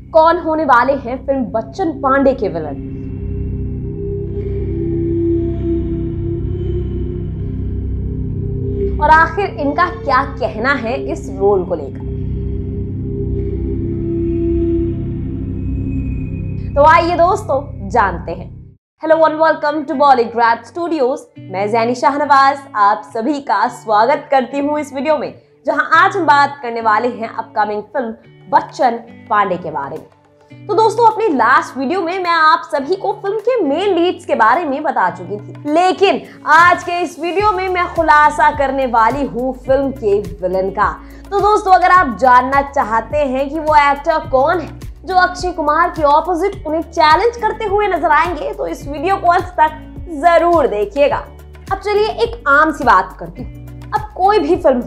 कौन होने वाले हैं फिल्म बच्चन पांडे के विलन? और आखिर इनका क्या कहना है इस रोल को लेकर? तो आइए दोस्तों जानते हैं। Hello and welcome to Bollygrad Studios. मैं ज़ैनी शाहनवाज आप सभी का स्वागत करती हूँ इस वीडियो में, जहां आज हम बात करने वाले हैं अपकमिंग फिल्म बच्चन पांडे के बारे में। तो दोस्तों, अपनी लास्ट वीडियो में मैं आप सभी को फिल्म के मेन लीड्स के बारे में बता चुकी थी, लेकिन आज के इस वीडियो में मैं खुलासा करने वाली हूँ फिल्म के विलन का। तो दोस्तों, अगर आप जानना चाहते हैं कि वो एक्टर कौन है जो अक्षय कुमार के ऑपोजिट उन्हें चैलेंज करते हुए नजर आएंगे, तो इस वीडियो को अंत तक जरूर देखिएगा। अब चलिए एक आम सी बात करती हूँ। अब कोई भी फिल्म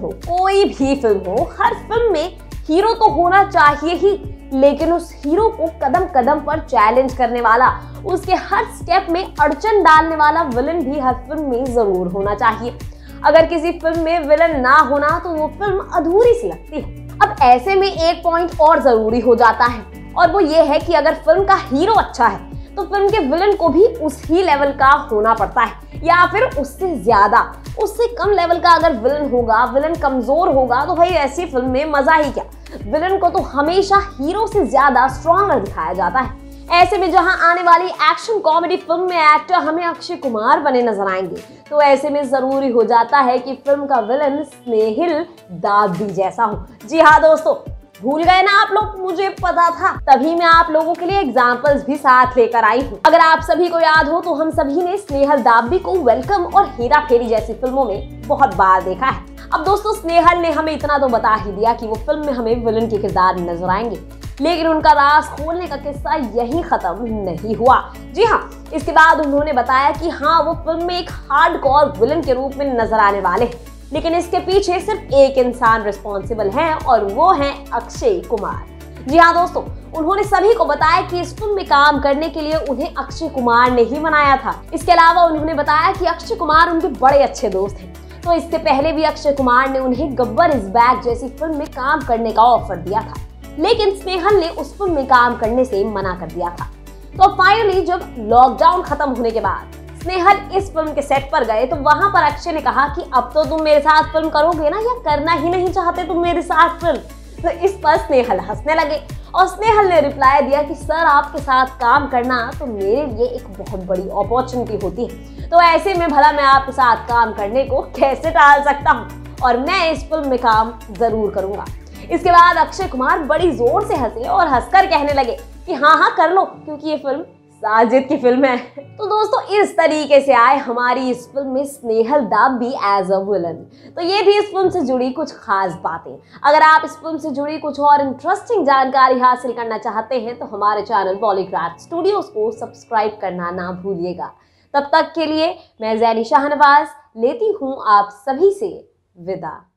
हो, हर फिल्म में हीरो तो होना चाहिए ही, लेकिन उस हीरो को कदम कदम पर चैलेंज करने वाला, उसके हर स्टेप में अड़चन डालने वाला विलन भी हर फिल्म में जरूर होना चाहिए। अगर किसी फिल्म में विलन ना होना तो वो फिल्म अधूरी सी लगती है। अब ऐसे में एक पॉइंट और जरूरी हो जाता है, और वो ये है कि अगर फिल्म का हीरो अच्छा है तो फिल्म के विलन को भी उस ही लेवल का होना पड़ता है, या फिर उससे ज्यादा। उससे कम लेवल का अगर विलन होगा, विलन कमजोर होगा, तो भाई ऐसी फिल्म में मजा ही क्या। विलन को तो हमेशा हीरो से ज्यादा स्ट्रॉन्गर दिखाया जाता है। ऐसे में जहां आने वाली एक्शन कॉमेडी फिल्म में एक्टर हमें अक्षय कुमार बने नजर आएंगे, तो ऐसे में जरूरी हो जाता है कि फिल्म का विलन स्नेहिल दाबी जैसा हो। जी हाँ दोस्तों, भूल गए ना आप लोग? मुझे पता था, तभी मैं आप लोगों के लिए एग्जांपल्स भी साथ लेकर आई हूँ। अगर आप सभी को याद हो तो हम सभी ने स्नेहल दाबी को वेलकम और हेरा फेरी जैसी फिल्मों में बहुत बार देखा है। अब दोस्तों, स्नेहल ने हमें इतना तो बता ही दिया कि वो फिल्म में हमें विलन के किरदार नजर आएंगे, लेकिन उनका राज खोलने का किस्सा यहीं खत्म नहीं हुआ। जी हाँ, इसके बाद उन्होंने बताया कि हाँ, वो फिल्म में एक हार्डकोर विलन के रूप में नजर आने वाले हैं, लेकिन इसके पीछे सिर्फ एक इंसान रिस्पॉन्सिबल है, और वो है अक्षय कुमार। जी हाँ दोस्तों, उन्होंने सभी को बताया कि इस फिल्म में काम करने के लिए उन्हें अक्षय कुमार ने ही मनाया था। इसके अलावा उन्होंने बताया कि अक्षय कुमार उनके बड़े अच्छे दोस्त हैं, तो इससे पहले भी अक्षय कुमार ने उन्हें गब्बर इज बैक जैसी फिल्म में काम करने का ऑफर दिया था, लेकिन स्नेहल ने उस फिल्म में काम करने से मना कर दिया था। तो फाइनली जब लॉकडाउन खत्म होने के बाद स्नेहल इस फिल्म के सेट पर गए, तो वहां पर अक्षय ने कहा कि अब तो तुम मेरे साथ फिल्म करोगे ना, या करना ही नहीं चाहते तुम मेरे साथ फिल्म? तो इस पर स्नेहल हंसने लगे, और स्नेहल ने रिप्लाई दिया कि सर, आपके साथ काम करना तो मेरे लिए एक बहुत बड़ी अपॉर्चुनिटी होती है, तो ऐसे में भला मैं आपके साथ काम करने को कैसे टाल सकता हूँ, और मैं इस फिल्म में काम जरूर करूंगा। इसके बाद अक्षय कुमार बड़ी जोर से हंसे और हंसकर कहने लगे कि हाँ कर लो, क्योंकि ये फिल्म साजिद की फिल्म है। तो दोस्तों, इस तरीके से आए हमारी इस फिल्म में स्नेहल दाबी एज अ विलन। तो ये थी इस फिल्म से जुड़ी कुछ खास बातें। अगर आप इस फिल्म से जुड़ी कुछ और इंटरेस्टिंग जानकारी हासिल करना चाहते हैं तो हमारे चैनल बॉलीग्राड स्टूडियोज को सब्सक्राइब करना ना भूलिएगा। तब तक के लिए मैं ज़ैनी शाहनवाज लेती हूँ आप सभी से विदा।